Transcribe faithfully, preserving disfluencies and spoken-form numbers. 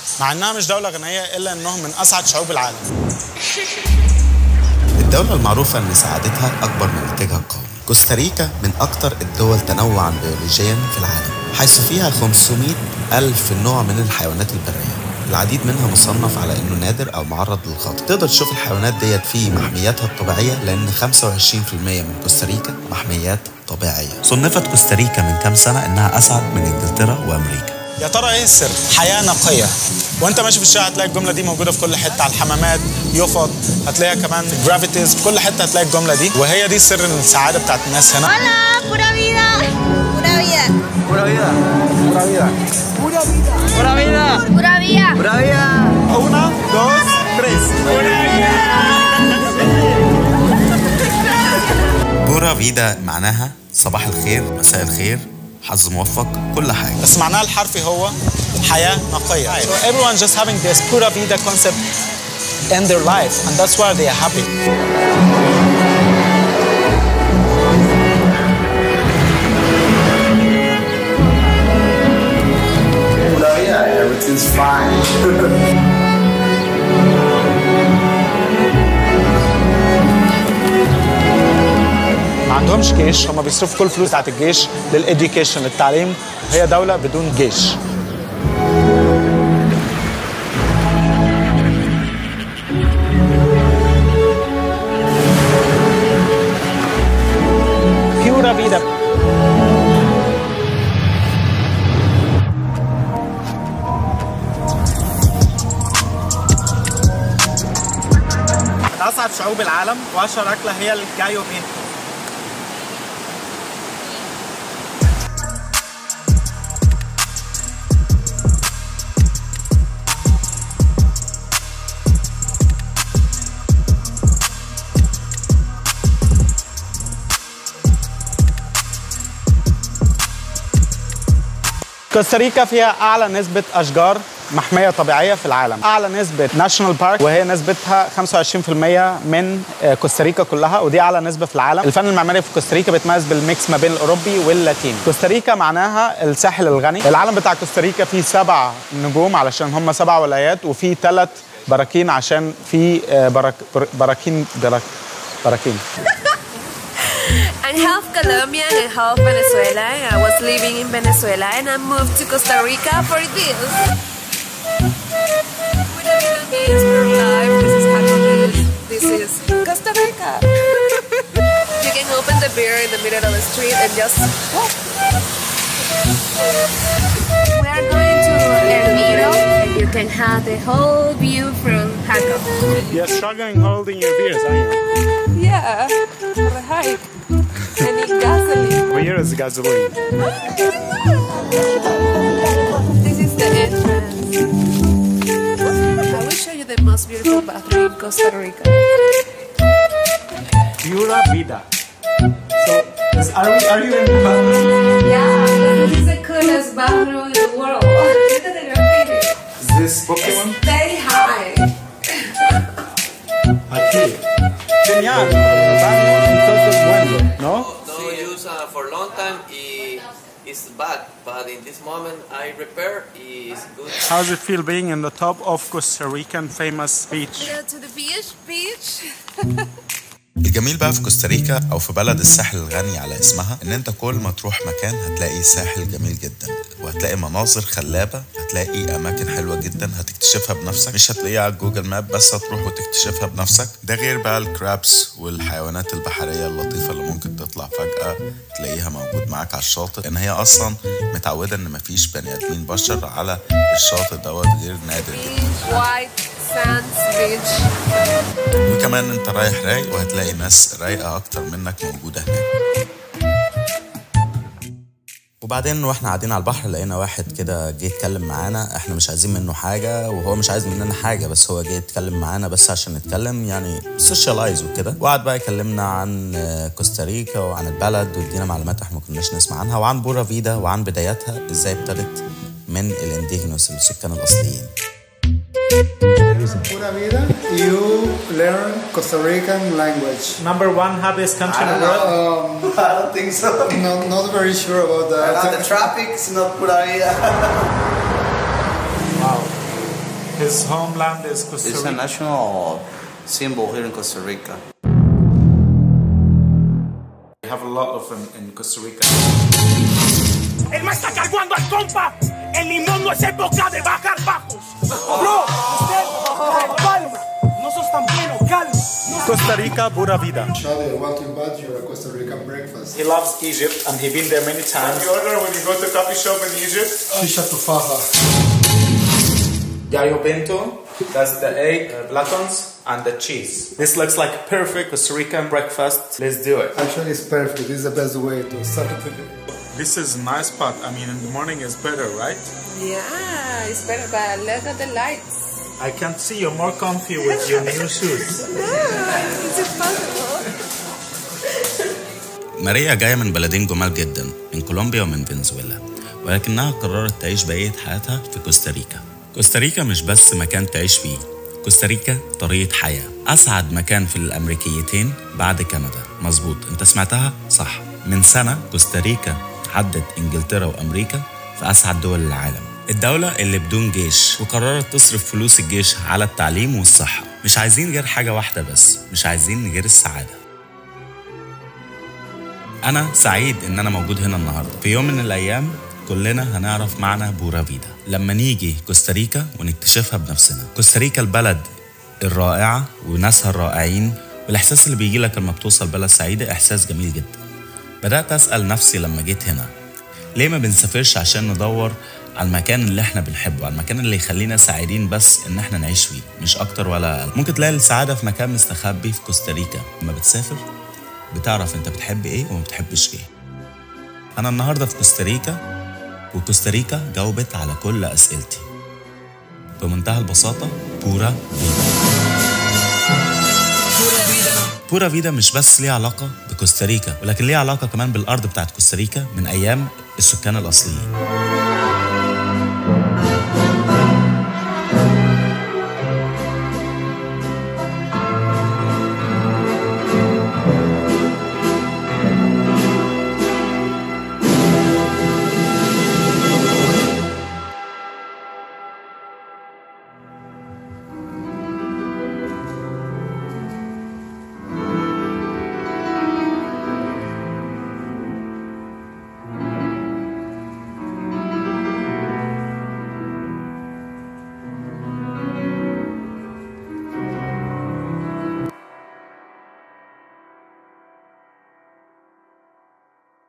مع انها مش دولة غنية الا انهم من اسعد شعوب العالم. الدولة المعروفة ان سعادتها اكبر من نتاجها القومي. كوستاريكا من اكتر الدول تنوعا بيولوجيا في العالم، حيث فيها خمسمائة ألف نوع من الحيوانات البرية. العديد منها مصنف على انه نادر او معرض للخطر. تقدر تشوف الحيوانات ديت في محمياتها الطبيعيه، لان خمسة وعشرين بالمئة من كوستاريكا محميات طبيعيه. صنفت كوستاريكا من كام سنه انها اسعد من انجلترا وامريكا. يا ترى ايه السر؟ حياه نقيه. وانت ماشي في الشارع هتلاقي الجمله دي موجوده في كل حته، على الحمامات، يفط، هتلاقيها كمان في جرافيتيز، في كل حته هتلاقي الجمله دي، وهي دي سر السعاده بتاعت الناس هنا. Hola, pura vida. Pura vida. Pura vida. Pura vida. Pura vida. Pura vida. Pura vida. Pura vida. Una, dos, tres. Pura vida. بورا فيدا معناها صباح الخير، مساء الخير، حظ موفق، كل حاجه. بس معناها الحرفي هو حياه نقيه. So everyone just having this pura vida concept in their life, and that's why they are happy. Pura vida. Everything's fine. ما عندهمش جيش، هم بيصرفوا كل الفلوس بتاعت الجيش للإديوكيشن، للتعليم. هي دولة بدون جيش. Pura vida. من أسعد شعوب العالم، وأشهر أكلة هي الجايو بينتو. كوستاريكا فيها أعلى نسبة أشجار محمية طبيعية في العالم، أعلى نسبة ناشونال بارك، وهي نسبتها خمسة وعشرين بالمئة من كوستاريكا كلها، ودي أعلى نسبة في العالم. الفن المعماري في كوستاريكا بيتميز بالميكس ما بين الأوروبي واللاتيني. كوستاريكا معناها الساحل الغني. العالم بتاع كوستاريكا فيه سبع نجوم علشان هم سبع ولايات، وفيه ثلاث براكين عشان في براك براكين براك براكين. I'm half Colombian and half Venezuela. I was living in Venezuela and I moved to Costa Rica for this. Pura vida means pure life. This is happiness. This is Costa Rica. You can open the beer in the middle of the street and just walk. We are going to El Miro and you can have the whole view from Jaco. You're struggling holding your beers, aren't you? Yeah, for a hike. I need gasoline. Where is gasoline? This is the entrance. I will show you the most beautiful bathroom in Costa Rica. Pura vida. So, are, we, are you in the bathroom? Yeah, this is the coolest bathroom in the world. Look at the graffiti. Is this Pokemon? Stay high. Aquí. Genial. Baño entonces bueno, ¿no? No use uh, for long time. It's bad, but in this moment I repair. Is good. How does it feel being in the top of Costa Rican famous beach? Go to the beach, beach. الجميل بقى في كوستاريكا او في بلد الساحل الغني على اسمها، ان انت كل ما تروح مكان هتلاقي ساحل جميل جدا، وهتلاقي مناظر خلابه، هتلاقي اماكن حلوه جدا هتكتشفها بنفسك، مش هتلاقيها على جوجل ماب بس هتروح وتكتشفها بنفسك. ده غير بقى الكرابس والحيوانات البحريه اللطيفه اللي ممكن تطلع فجاه تلاقيها موجود معاك على الشاطئ، لان هي اصلا متعوده ان مفيش بني ادمين بشر على الشاطئ دوت غير نادر جدا. وكمان انت رايح رايق وهتلاقي ناس رايقه اكتر منك موجوده هناك. وبعدين واحنا قاعدين على البحر لقينا واحد كده جه يتكلم معانا، احنا مش عايزين منه حاجه وهو مش عايز مننا حاجه، بس هو جه يتكلم معانا بس عشان نتكلم، يعني سوشيالايز وكده. وقعد بقى يكلمنا عن كوستاريكا وعن البلد وادينا معلومات احنا ما كناش نسمع عنها، وعن بورا فيدا وعن بداياتها ازاي ابتدت من الانديجينوس السكان الاصليين. Pura vida, you learn Costa Rican language. Number one happiest country in the world? Um, I don't think so. no, not very sure about that. About the traffic, it's not pura vida. Wow. His homeland is Costa It's a national symbol here in Costa Rica. We have a lot of them in Costa Rica. El más está cargando al compa. El limón no es época de bajar bajos. Bro, usted, calma. No sos tan bueno, calma. Costa Rica, pura vida. Charlie, I want to invite you to a Costa Rican breakfast. He loves Egypt and he's been there many times. You order when you go to coffee shop in Egypt? Shisha tufaha. Gallo pinto, that's the egg, uh, platons, and the cheese. This looks like a perfect Costa Rican breakfast. Let's do it. Actually, it's perfect. This is the best way to start the day. This is a nice spot. I mean, in the morning is better, right? Yeah, it's better, but look at the lights. I can see you're more comfy with your new shoes. Yeah, it's impossible. ماريا جاية من بلدين جمال جدا، من كولومبيا ومن فنزويلا، ولكنها قررت تعيش بقية حياتها في كوستاريكا. كوستاريكا مش بس مكان تعيش فيه، كوستاريكا طريقة حياة. أسعد مكان في الأمريكيتين بعد كندا. مظبوط، أنت سمعتها صح. من سنة كوستاريكا عدت إنجلترا وأمريكا في أسعد دول العالم. الدولة اللي بدون جيش وقررت تصرف فلوس الجيش على التعليم والصحة. مش عايزين غير حاجة واحدة بس، مش عايزين غير السعادة. أنا سعيد إن أنا موجود هنا النهاردة. في يوم من الأيام كلنا هنعرف معنى بورا فيدا لما نيجي كوستاريكا ونكتشفها بنفسنا. كوستاريكا البلد الرائعة وناسها الرائعين، والإحساس اللي بيجي لك لما بتوصل بلد سعيدة إحساس جميل جدا. بدأت أسأل نفسي لما جيت هنا، ليه ما بنسافرش عشان ندور على المكان اللي احنا بنحبه، على المكان اللي يخلينا سعيدين بس ان احنا نعيش فيه، مش اكتر ولا اقل. ممكن تلاقي السعادة في مكان مستخبي في كوستاريكا. لما بتسافر بتعرف انت بتحب ايه وما بتحبش ايه. انا النهاردة في كوستاريكا، وكوستاريكا جاوبت على كل اسئلتي بمنتهى البساطة. بورا فيدا. بورا فيدا مش بس ليه علاقة بكوستاريكا، ولكن ليه علاقة كمان بالأرض بتاعت كوستاريكا من أيام السكان الأصليين.